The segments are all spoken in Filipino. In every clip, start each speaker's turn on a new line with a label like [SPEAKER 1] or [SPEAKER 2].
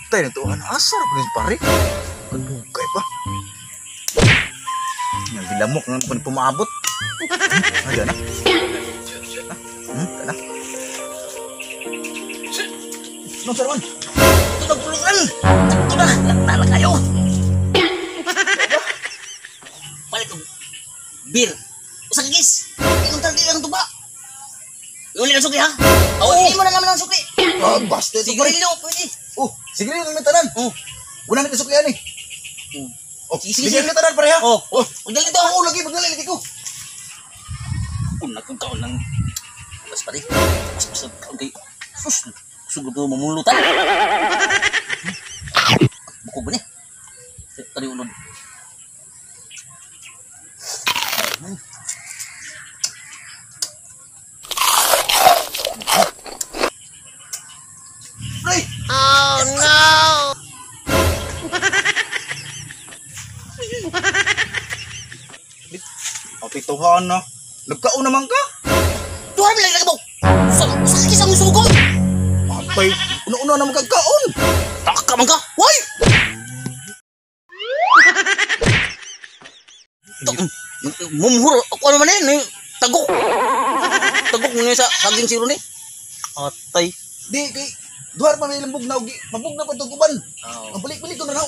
[SPEAKER 1] Tay na tuhan asar pa rin pare. Kadugay pa. Yang dilamok ng pumaabot. Ada na. Kana. No sarwan. Ito na pulukan. Ito na nagtala kayo. Balik ko. Bir. Usang gis. Ikong tali lang to ba? Uli ng sukli ha? Hindi mo na naman ang sukli. Basta ito pare. Sigarilyo, pwede. Sigarilyo ng metanan. Una natin suklihan eh. Sige, metanan pare ha? Magdali ito. Magdali lagi ko. Una kong kaon ng mas pare. Mas kaon kay sus. Sugod ko mamulutan. Bukog ba ni? Tadi ulod.
[SPEAKER 2] Oh no!
[SPEAKER 1] Tuhan na. Nagkaon naman ka?
[SPEAKER 2] Tuhan mo lang ilagabok! Sakit sa musuh ko!
[SPEAKER 1] Apay, una-una naman kagkaon.
[SPEAKER 2] Taka man ka! Why? Mumhur ako naman eh. Tagok! Tagok mo sa saging siro ni. Atay.
[SPEAKER 1] Di, kay duhar pa may lambog na ugi. Mabog na pa ito kuban. Ang balik-balik ko na raw.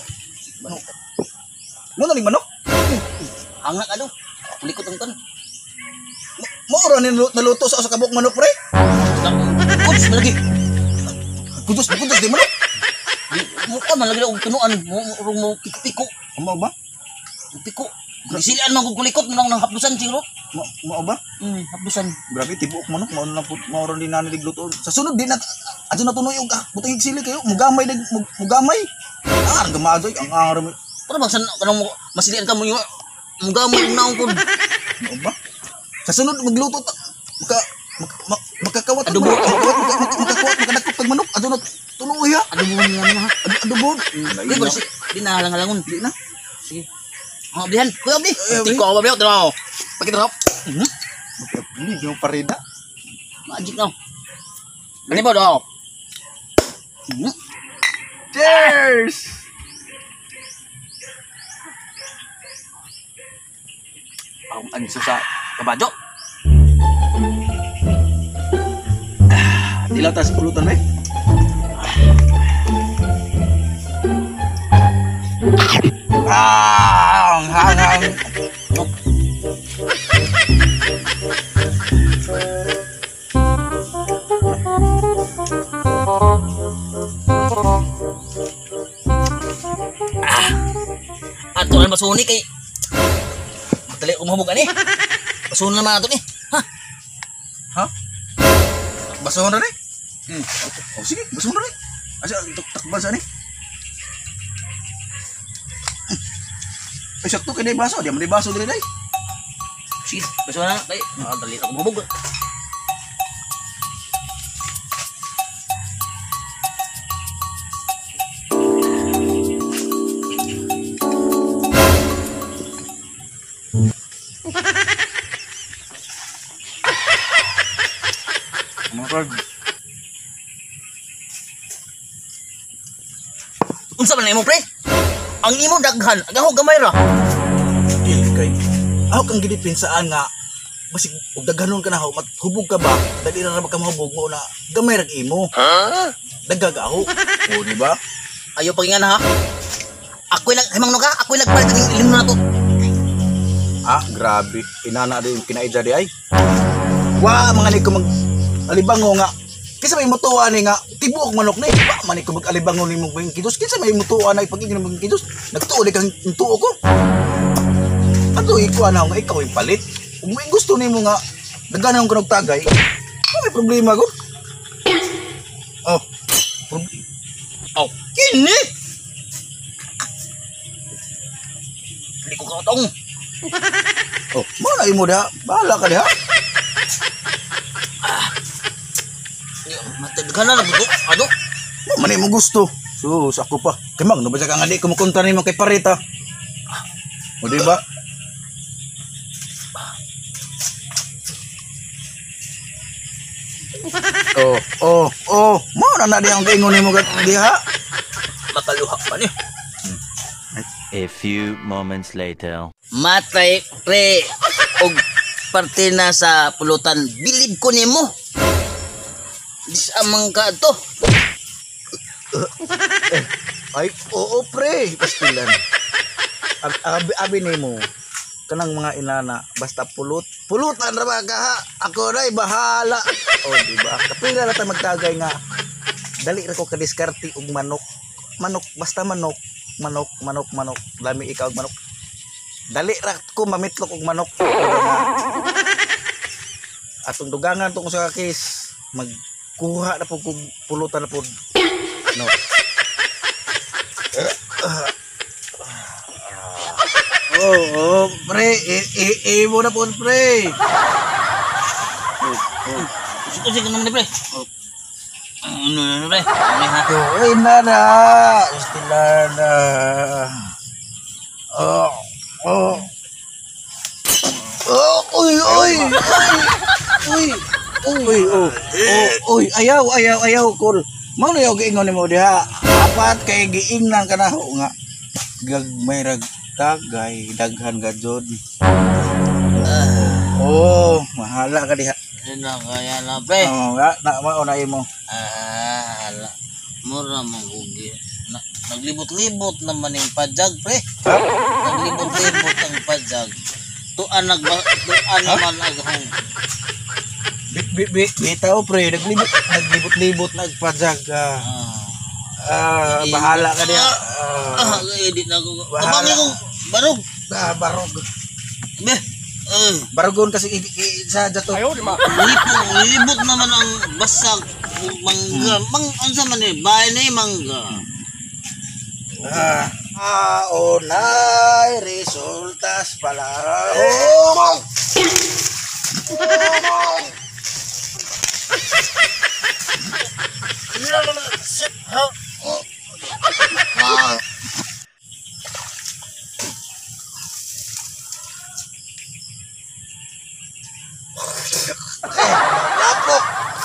[SPEAKER 1] Muna ni manok?
[SPEAKER 2] Hangak ano? Kulikot ang tan.
[SPEAKER 1] Maura ni naluto sa kabuk manok pre.
[SPEAKER 2] Kudos lagi.
[SPEAKER 1] Kudos di manok.
[SPEAKER 2] Di mukha man lagi og tunuan mo piko.
[SPEAKER 1] Amo ba?
[SPEAKER 2] Piko. Disilian man kog kulikot nang hapdusan siguro.
[SPEAKER 1] Mao ba?
[SPEAKER 2] Hapdusan.
[SPEAKER 1] Grabe tibuok manok mao na maura din na nigluto. Sa sunod din na adto na tunoy og butang sili kayo mugamay mugamay. Gamadoy ang aram.
[SPEAKER 2] Para bang kanang masilian ka mo yung mugamay naong pod.
[SPEAKER 1] Mao ba? Sa sunod magluto ta makakawat
[SPEAKER 2] adobo
[SPEAKER 1] makadakop pag manok adto na tunoy ha.
[SPEAKER 2] Adobo niya ha.
[SPEAKER 1] Adobo.
[SPEAKER 2] Di ba di na halang-halangon. Di na. Sige. Ablihan, kuya abli. Tiko ako abli, tanaw. Pakita raw.
[SPEAKER 1] Ini yung parida.
[SPEAKER 2] Magic na. Ano ba daw?
[SPEAKER 1] Cheers! Ang anso sa kabadyo. Dilaw tas pulutan eh. Ang hangang.
[SPEAKER 2] Ato na masuni kay dali umahubog ani. Basuhon naman ato ni.
[SPEAKER 1] Ha? Basuhon na ni? Sige, basuhon na ni. Asa takban sa ni? Ay, sakto kay baso, di man baso diri dai.
[SPEAKER 2] Sige, basuhon na dai. Dali ako umahubog. Unsa man na imo pre? Ang imo daghan, agaho gamay ra.
[SPEAKER 1] Dili kay. Aw kang gidepinsaan nga basig og daghanon ka na maghubog ka ba? Dali ra ka mahubog mo na gamay ra imo. Dagagaho. O di ba?
[SPEAKER 2] Ayo pagingan ha. Ako'y himang no ka, ako'y nagpalit ng ilimo na to.
[SPEAKER 1] Grabe. Inana din kinaidya di ay. Wa mga ni ko mag alibango nga. Kisa may mutuwa ni nga tibuok manok ni. Wa man ko mag-alibango ni mong kidos. Kisa may mutuwa na ipag-igin mong kidos. Nagtuo di kang tuo ko. Ato iko ana nga ikaw yung palit. Kung may gusto nimo nga daghan ang kunog tagay. May problema ko.
[SPEAKER 2] Kini. Hindi ko katong.
[SPEAKER 1] Mo na imo da. Bahala ka diha.
[SPEAKER 2] Mataghan na buto. Ano?
[SPEAKER 1] Man mo gusto. Sus, ako pa. Kamang, no ba siya kang adik kumukunta ni mo kay Parita? O diba? Mo na na di ang kaingon ni mo diha.
[SPEAKER 2] Paano?
[SPEAKER 3] A few moments later.
[SPEAKER 2] Matay pre og parte na sa pulutan. Bilib ko nimo. Dis amang ka to.
[SPEAKER 4] Ay, oo pre, pastilan. Abi nimo kanang mga inana basta pulutan ra ba ka ha? Ako ray bahala. O di ba? Kapila ra ta magtagay nga dali ra ko kadiskarte og manok. Manok basta manok. Dami ikaw og manok. Dali ra ko mamitlok og manok. Atong dugangan tong sa kakis magkuha na po kog pulutan na po. No. Pre, mo na po, pre.
[SPEAKER 2] Sige naman ni pre. Ano pre? Ano ha?
[SPEAKER 4] Ay, nana. Estilana. Uy, ayaw, kul. Mao na yung giingon mo diha. Apat kay giingnan ka na nga. Gagmay rag tagay daghan gadjod. Mahala ka diha.
[SPEAKER 2] Ano kaya na pre?
[SPEAKER 4] Na maunay mo.
[SPEAKER 2] Ala. Mura mong gugi. Naglibot-libot naman yung pajag pre. Naglibot-libot ang pajag. Tuan naman aghang.
[SPEAKER 4] Bitaw pre, naglibot-libot nagpajag. Bahala ka diha.
[SPEAKER 2] Edit na ko. Kabami kong barog.
[SPEAKER 4] Barog.
[SPEAKER 2] Be.
[SPEAKER 4] Barogon kasi sa jato.
[SPEAKER 2] Libot naman ang basag mangga. Unsa man ni bahay ni mangga.
[SPEAKER 4] Onay resultas pala. Lapok.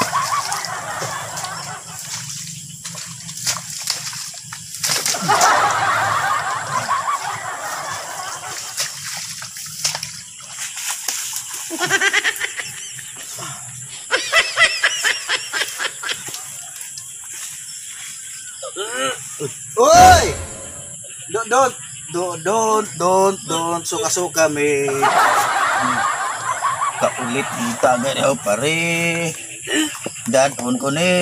[SPEAKER 4] Oy! Don't suka-suka me. Kaulit dito agad daw pare. Dadon ko ni.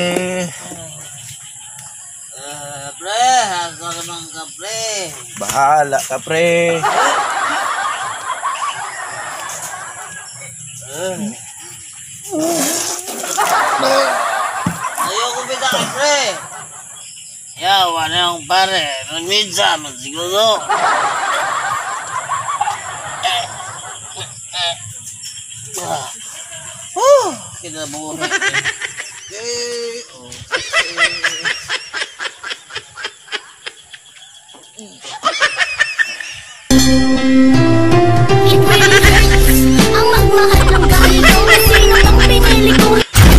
[SPEAKER 2] Pre, ako naman ka pre.
[SPEAKER 4] Bahala ka pre.
[SPEAKER 2] Ayoko bita ka pre. Yawa na yung pare. Nagmidsa man siguro. Kinabuhi.
[SPEAKER 5] Ang magmahal ng ganito, sino ang pinili ko?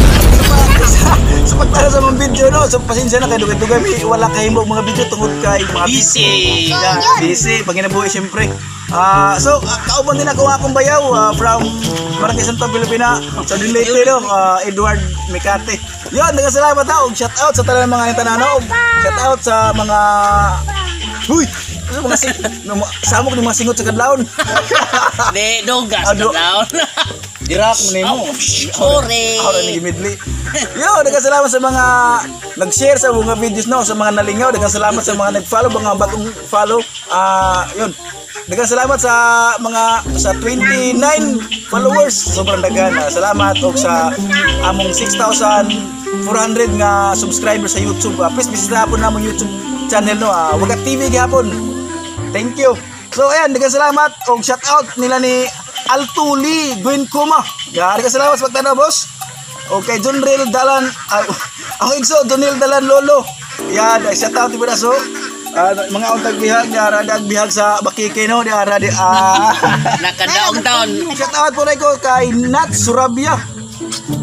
[SPEAKER 4] So pagtala sa mga video no, so pasensya na kayo dugay mi wala kay mo mga video tungod kay mga
[SPEAKER 2] Busy.
[SPEAKER 4] busy pag ginabuhi syempre. So kauban din ako akong bayaw from Barangay Santo Pilipina. So related no, Edward Mikate. Yon, daghang salamat ha og shout out sa tanan mga nagtananog. Shout out sa mga huy, ano mga samok ng mga singot sa kadlawon.
[SPEAKER 2] Di, dugas na down.
[SPEAKER 4] Dirak mo nimo.
[SPEAKER 2] Sorry.
[SPEAKER 4] Ako ni Midley. Yo, daghang salamat sa mga nag-share sa mga videos no, sa mga nalingaw, daghang salamat sa mga nag-follow, mga bagong follow. Yun. Daghang salamat sa mga sa 29 followers. Sobrang daghan. Salamat og sa among 6,400 nga subscribers sa YouTube. Please bisita po namong YouTube channel no. Wagat TV gihapon. Thank you. So ayan, daghang salamat og shout out nila ni Altuli Gwen Kuma. Daghang salamat sa pagtanaw boss. Okay, John Real Dalan, ako igso, John Real Dalan Lolo. Yan, shout out iba na so. Mga untag bihag, di ara bihag sa Bakike no, di ara di
[SPEAKER 2] Nakadaong taon.
[SPEAKER 4] Shout out po na ko kay Nat Surabia.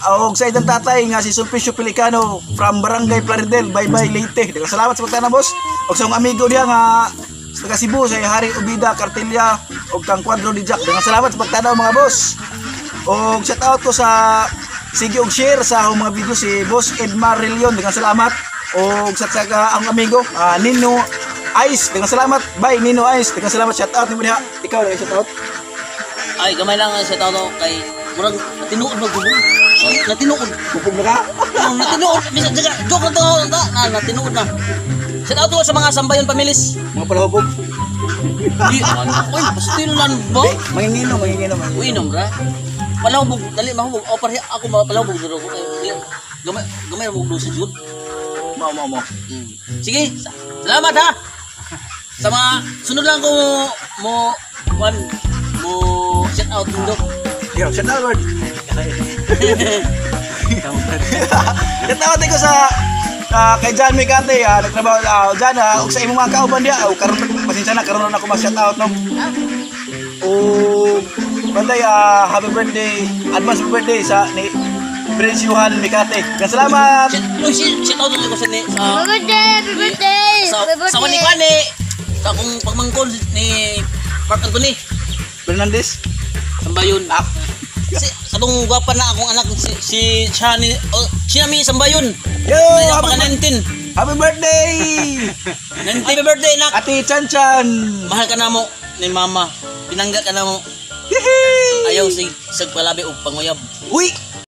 [SPEAKER 4] og sa itong tatay nga si Sulpicio Pelicano from Barangay Plaridel, bye-bye Leyte. Daghang salamat sa pagtana boss. Og sa akong amigo diha nga sa taga Cebu sa Hari Ubida Cartilla og kang Cuadro di Jack. Daghang salamat sa pagtanaw mga boss. Og shout out ko sa sige og share sa akong mga video si Boss Edmar Relion. Daghang salamat. Og sa taga ang amigo Nino Ice. Daghang salamat. Bye Nino Ice. Daghang salamat. Shout out nimo diha. Ikaw daghang shout out.
[SPEAKER 2] Ay, gamay lang ang shout out kay murag natinuod na gubong. Natinuod.
[SPEAKER 4] Bukog na ka.
[SPEAKER 2] Natinuod. Bisa jaga joke lang to. Natinuod na. Shout out to sa mga sambayon pamilis.
[SPEAKER 4] Mga palahubog.
[SPEAKER 2] Di ano oy, pastilan ba?
[SPEAKER 4] Manginginom.
[SPEAKER 2] Uinom ra. Palahubog, dali mahubog. O pare ako palahubog duro ko. Gamay mo dosis jud.
[SPEAKER 4] Mau.
[SPEAKER 2] Sige, salamat ha. Sa mga sunod lang ko mo shout out mundo.
[SPEAKER 4] Yo, shout out Lord. Shout out ko sa kay John Micate, nagtrabaho John, ug sa imong mga kauban dia, karon pasensya na karon ako ma-shout out no. Banday happy birthday, advance birthday sa ni Prince Johan Micate. Salamat.
[SPEAKER 2] Shout out ko sa ni
[SPEAKER 5] Happy birthday!
[SPEAKER 2] sa wani sa akong pagmangkon ni Mark Anthony
[SPEAKER 4] Fernandez.
[SPEAKER 2] Sambayon. Si katong gwapa na akong anak si Chani Chinami Sambayon.
[SPEAKER 4] Yo,
[SPEAKER 2] Paka 19.
[SPEAKER 4] happy birthday.
[SPEAKER 2] 19 happy birthday nak.
[SPEAKER 4] Ate Chan.
[SPEAKER 2] Mahal ka na mo ni mama. Pinangga ka na mo.
[SPEAKER 4] Hihi.
[SPEAKER 2] Ayaw sig palabi og panguyab.
[SPEAKER 4] Uy,